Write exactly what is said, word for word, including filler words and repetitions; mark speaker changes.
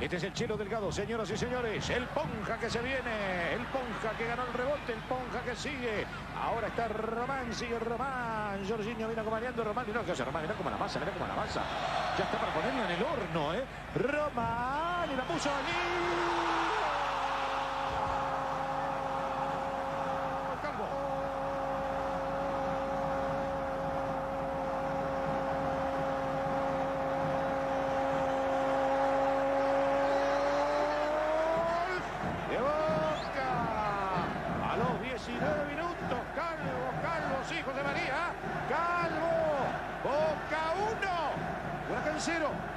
Speaker 1: Este es el Chelo Delgado, señoras y señores. El Ponja que se viene. El Ponja que ganó el rebote. El Ponja que sigue. Ahora está Román. Sigue Román. Jorginho viene acompañando. Román. Mirá lo que hace Román. Mirá cómo la masa. Mirá cómo la masa. Ya está para ponerla en el horno, ¿eh? Román. Y la puso allí. diecinueve minutos, Calvo, Calvo, hijo de María, Calvo, Boca uno, Huracán cero.